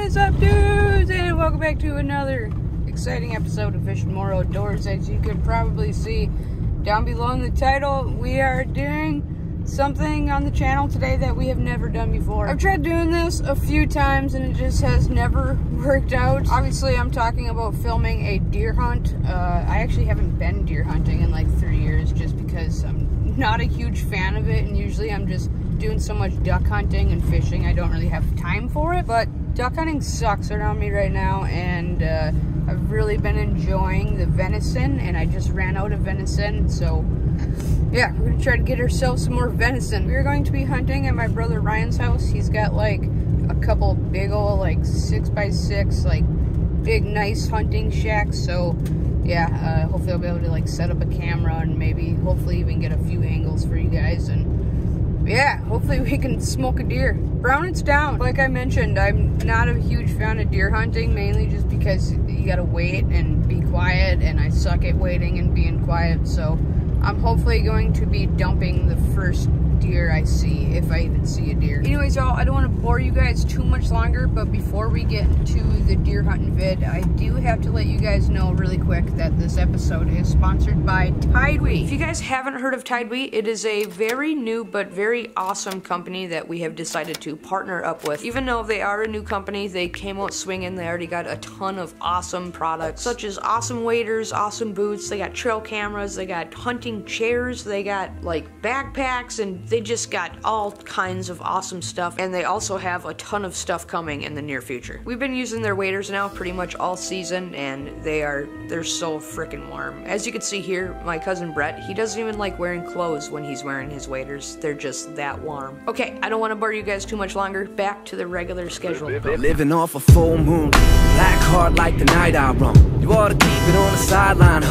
is up, dudes? And welcome back to another exciting episode of Fishing More Outdoors. As you can probably see down below in the title, we are doing something on the channel today that we have never done before. I've tried doing this a few times and it just has never worked out. Obviously, I'm talking about filming a deer hunt. I actually haven't been deer hunting in like 3 years just because I'm not a huge fan of it, and usually I'm just doing so much duck hunting and fishing I don't really have time for it. But duck hunting sucks around me right now, and I've really been enjoying the venison, and I just ran out of venison, so yeah, we're gonna try to get ourselves some more venison. We're going to be hunting at my brother Ryan's house. He's got like a couple big old like 6x6 like big nice hunting shacks, so yeah, hopefully I'll be able to like set up a camera and maybe hopefully even get a few angles for you guys, and yeah, hopefully we can smoke a deer. Brown it's down. Like I mentioned, I'm not a huge fan of deer hunting, mainly just because you gotta wait and be quiet, and I suck at waiting and being quiet, so I'm hopefully going to be dumping the first deer I see, if I even see a deer. Anyways, y'all, I don't want to bore you guys too much longer, but before we get into the deer hunting vid, I do have to let you guys know really quick that this episode is sponsored by Tidewee. If you guys haven't heard of Tidewee, it is a very new but very awesome company that we have decided to partner up with. Even though they are a new company, they came out swinging. They already got a ton of awesome products, such as awesome waders, awesome boots, they got trail cameras, they got hunting chairs, they got like backpacks, and they just got all kinds of awesome stuff, and they also have a ton of stuff coming in the near future. We've been using their waders now pretty much all season, and they're so freaking warm. As you can see here, my cousin Brett, he doesn't even like wearing clothes when he's wearing his waders. They're just that warm. Okay, I don't want to bore you guys too much longer. Back to the regular schedule. Living off a full moon, black heart like the night I run. You ought to keep it on the sideline.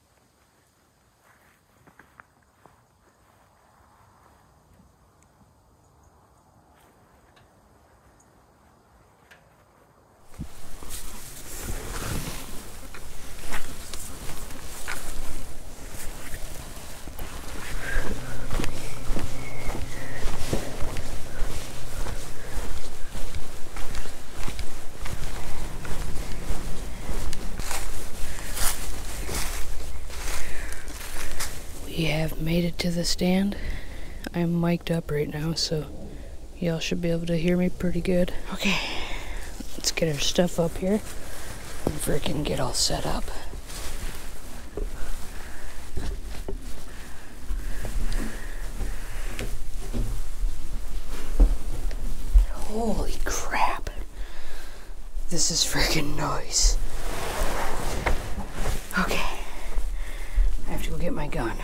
We have made it to the stand. I'm mic'd up right now, so y'all should be able to hear me pretty good. Okay, let's get our stuff up here and freaking get all set up. Holy crap. This is freaking nice. Okay, I have to go get my gun.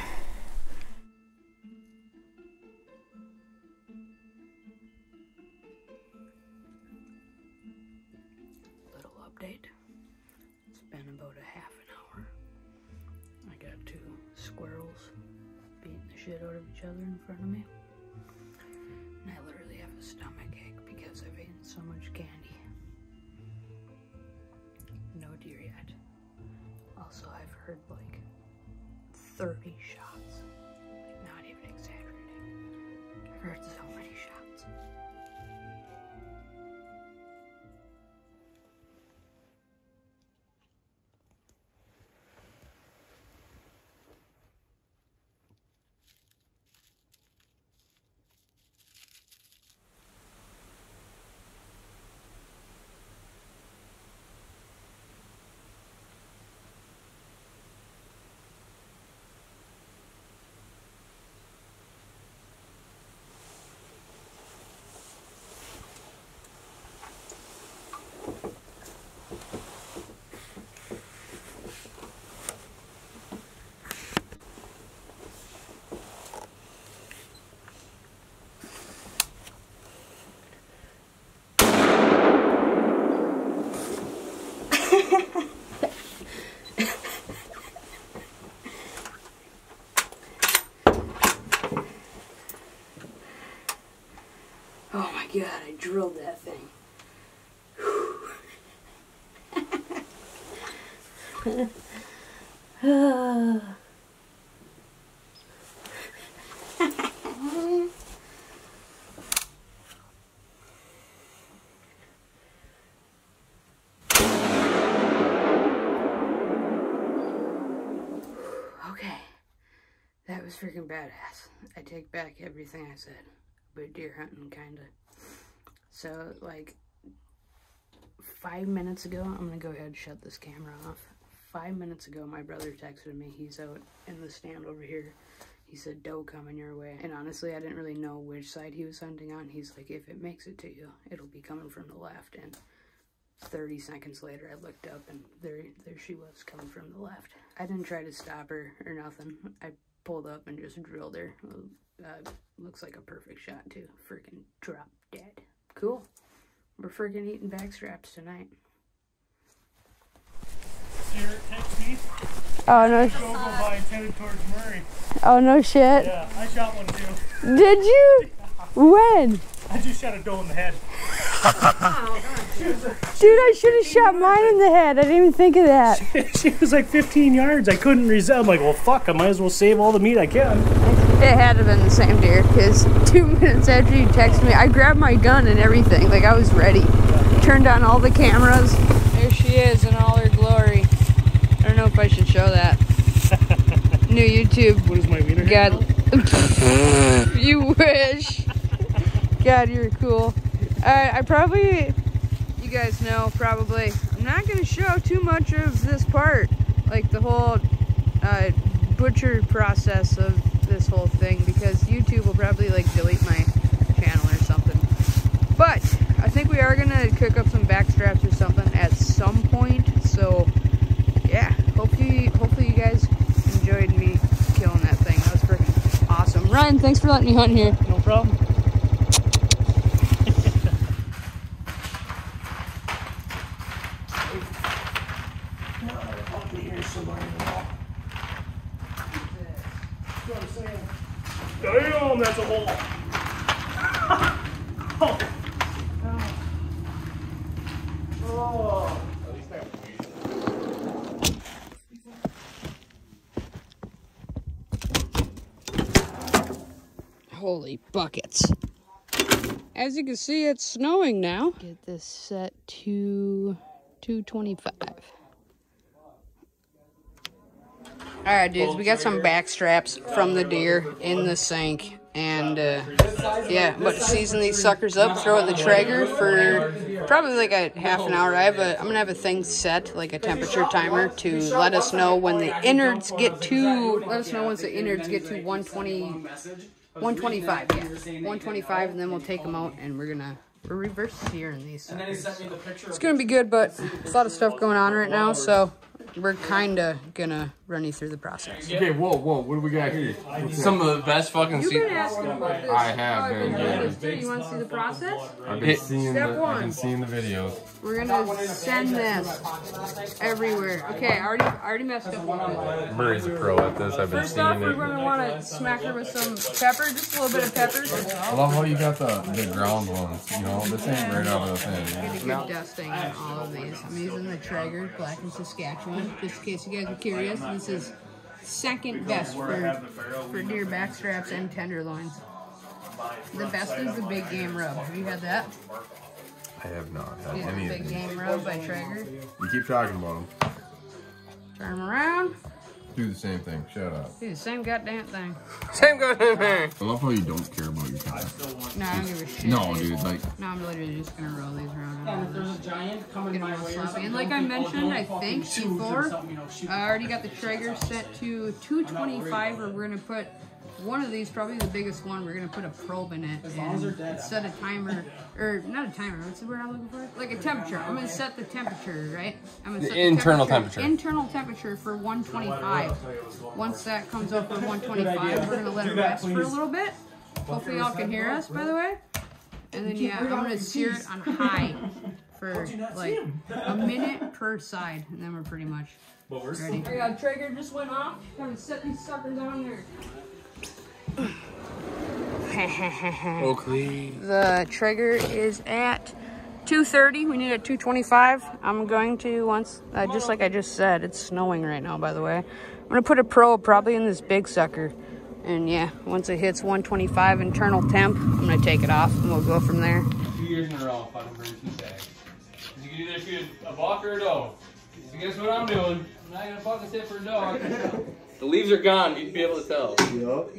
Update. It's been about a half an hour. I got 2 squirrels beating the shit out of each other in front of me. And I literally have a stomach ache because I've eaten so much candy. No deer yet. Also, I've heard like 30 shots. Like, not even exaggerating. I've heard so many shots. Oh my god, I drilled that thing. freaking badass. I take back everything I said about deer hunting, kinda. So, like, 5 minutes ago, I'm gonna go ahead and shut this camera off. 5 minutes ago, my brother texted me. He's out in the stand over here. He said, doe coming your way. And honestly, I didn't really know which side he was hunting on. He's like, if it makes it to you, it'll be coming from the left. And 30 seconds later, I looked up, and there she was, coming from the left. I didn't try to stop her or nothing. I pulled up and just drilled her. Looks like a perfect shot, too. Freaking drop dead. Cool. We're freaking eating backstraps tonight. Garrett texted me. Oh, no. Go by and headed towards Murray. Oh, no shit. Yeah, I shot one too. Did you? When? I just shot a doe in the head. Dude, I should have shot mine in the head. I didn't even think of that. She was like 15 yards. I couldn't resist. I'm like, well, fuck, I might as well save all the meat I can. It had to have been the same deer, because 2 minutes after you texted me, I grabbed my gun and everything. Like, I was ready. Turned on all the cameras. There she is in all her glory. I don't know if I should show that. New YouTube. What is my wiener? God. You wish. God, you're cool. I probably, you guys know, probably, I'm not going to show too much of this part. Like the whole butcher process of this whole thing, because YouTube will probably like delete my channel or something. But I think we are going to cook up some backstraps or something at some point. So yeah, hopefully you guys enjoyed me killing that thing. That was freaking awesome. Ryan, thanks for letting me hunt here. No problem. Damn, that's a hole. Oh. Holy buckets. As you can see, it's snowing now. Get this set to 225. Alright, dudes, we got some back straps from the deer in the sink. And, yeah, I'm about to season these suckers up, throw it in the Traeger for probably like a half an hour. I'm going to have a thing set, like a temperature timer, to let us know when the innards get to, once the innards get to 125, yeah. 125, and then we'll take them out, and we're reverse searing these suckers. It's going to be good, but there's a lot of stuff going on right now, so we're kind of going to run you through the process. Okay, whoa, what do we got here? Some of the best fucking You've been asking about this. I have been, yeah. You want to see the process? I've been seeing Step one. I've been seeing the videos. We're gonna send this everywhere. Okay, I already messed up a little bit. Murray's a pro at this. I've been First seeing off, we're it. gonna want to smack her with some pepper, just a little bit of pepper. I love how you got the ground ones. You know, this ain't right out of the thing. Get a good dusting on all of these. I'm using the Traeger Black and Saskatchewan, just in case you guys are curious. This is second best for deer backstraps and tenderloins. The best is the big game rub. Have you had that? I have not had Yeah, any of big these. game rub by Traeger. You keep talking about them. Turn them around. Do the same thing. Shut up. Do the same goddamn thing. Same goddamn thing. I love how you don't care about your time. No, I don't give a shit. No, dude, like. No, I'm literally just gonna roll these around. And if there's a giant coming Get my them all way or sloppy. something, And like I mentioned, I think before, shoot. I already got the Traeger set to 225, where we're gonna put one of these, probably the biggest one, we're gonna put a probe in it and set a timer, or not a timer, what's the word I'm looking for? Like a temperature. I'm gonna set the temperature, right? I'm gonna set the internal temperature. Internal temperature for 125. Once that comes up for 125, we're gonna let it rest for a little bit. Hopefully y'all can hear us, by the way. And then yeah, I'm gonna sear it on high for like a minute per side, and then we're pretty much ready. I got Traeger just went off. Gonna set these suckers on there. Oakley. The Traeger is at 230. We need a 225. I'm going to, once, just like I just said, it's snowing right now, by the way. I'm going to put a probe probably in this big sucker. And yeah, once it hits 125 internal temp, I'm going to take it off and we'll go from there. 2 years in a row, fucking burn 2 tags. You can either shoot a buck or a doe. So guess what I'm doing? I'm not gonna fucking sit for a doe. The leaves are gone. You'd be able to tell. Yup.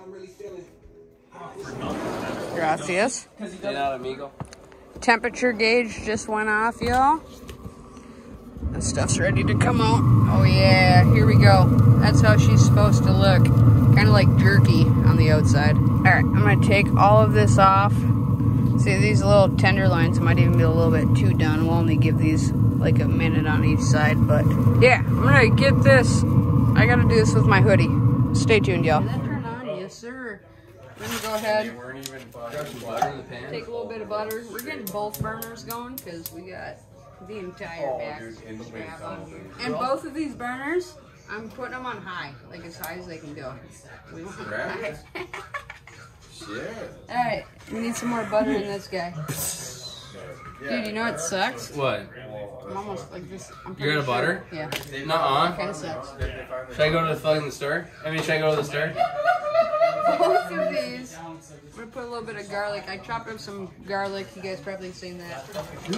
Gracias. De nada, amigo. Temperature gauge just went off, y'all. The stuff's ready to come out. Oh yeah, here we go. That's how she's supposed to look. Kind of like jerky on the outside. All right, I'm gonna take all of this off. See, these little tenderloins might even be a little bit too done. We'll only give these like a minute on each side, but yeah, I'm gonna get this. I gotta do this with my hoodie. Stay tuned, y'all. Did that turn on? Yes, sir. We're gonna go ahead. Take a little bit of butter. We're getting both burners going because we got the entire back strap on here. And both of these burners, I'm putting them on high, like as high as they can go. We want high. Shit. Alright, we need some more butter in this guy. Dude, you know what sucks? What? I'm almost like this. You're out of butter? Yeah. Nuh-uh. Kind of sucks. Should I go to the fucking store? I mean, should I go to the store? Both of these. I'm gonna put a little bit of garlic. I chopped up some garlic. You guys probably seen that.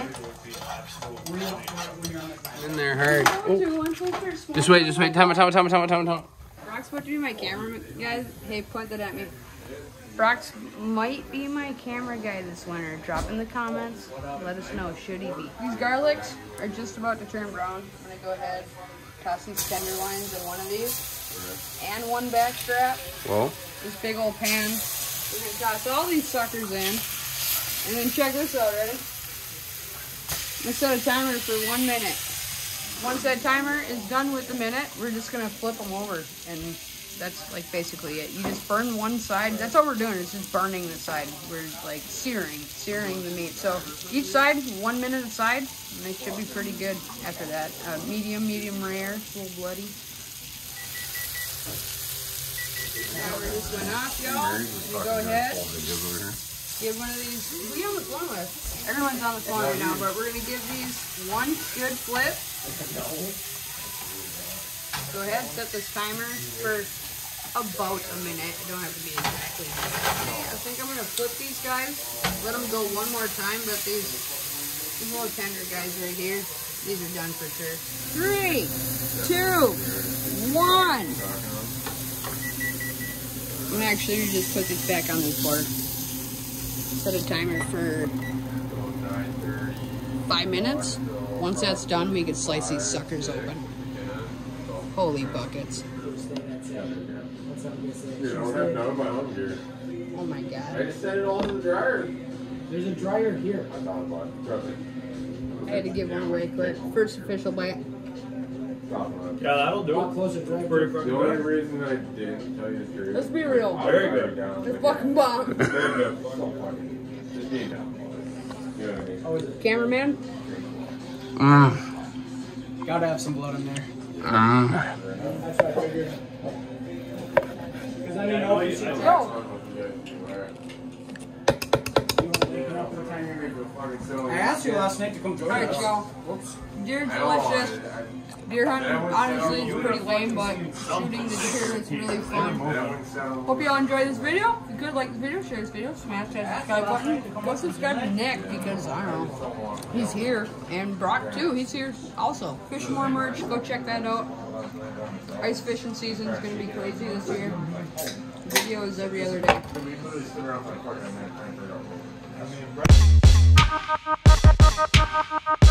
In there, hard. Just Just wait. Time. Brock's about to be my camera guy. Hey, point that at me. Brock's might be my camera guy this winter. Drop in the comments. Let us know. Should he be? These garlics are just about to turn brown. I'm gonna go ahead, toss these tenderloins in one of these, and one back strap. Whoa. This big old pan. We're gonna toss all these suckers in, and then check this out. Ready? I'm gonna set a timer for 1 minute. Once that timer is done with the minute, we're just gonna flip them over, and that's like basically it. You just burn one side. That's all we're doing is just burning the side. We're like searing the meat. So each side, 1 minute aside, and they should be pretty good after that. Medium rare, a little bloody. Timer just went off, y'all. Go ahead. Give one of these. Who are you on the phone with? Everyone's on the phone right now, but we're gonna give these one good flip. Go ahead, set this timer for about a minute. It don't have to be exactly. I think I'm gonna flip these guys. Let them go one more time, but these little tender guys right here, these are done for sure. 3, 2, 1. I'm gonna actually just put this back on this board. Set a timer for 5 minutes. Once that's done, we can slice these suckers open. Holy buckets. Oh my god. I just set it all in the dryer. There's a dryer here. I thought about it. Trust me. I had to give one away quick. First official bite. Yeah, that'll do it. Close it dry. The only reason I didn't tell you the truth. Let's be real. Very good. It's fucking bomb. Just being down. You know what I mean? Cameraman? Gotta have some blood in there. That's what I figured. Because I didn't know if you said Yo! I asked you last night to come join Alright, us. y'all. Deer delicious. Deer hunting, honestly, it's pretty lame, but shooting the deer is really fun. Hope y'all enjoy this video. If you could like the video, share this video, smash that subscribe button. Go subscribe to Nick because, I don't know, he's here. And Brock, too, he's here also. Fish More merch, go check that out. Ice fishing season is going to be crazy this year. Video is every other day.